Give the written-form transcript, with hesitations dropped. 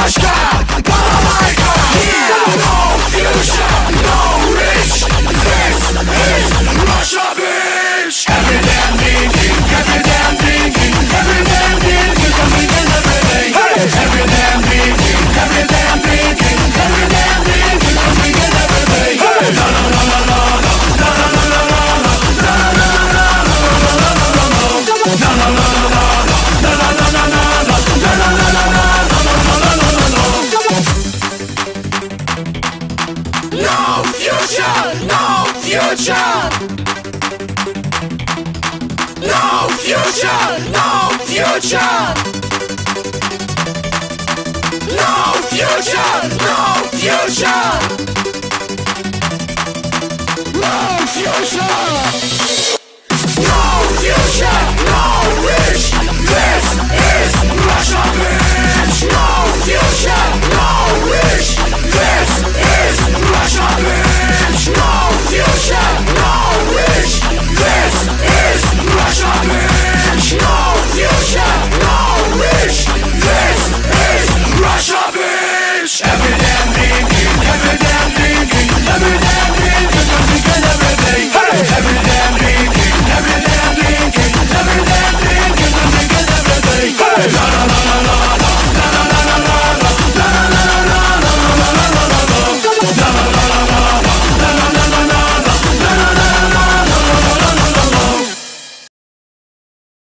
Paśka, Balalajka. No future, no rich. This is Russia, bitch. Every damn thinking, every damn thinking, every damn thinking, coming every day. Every damn thinking, every damn thinking, every damn thinking, coming every day. La la la la la la, la la la la la, la la la la la, la la la la la, la la la la la, la la la la la, la la la la la. No future, no future. No future, no future. No future, no future. No future. No future.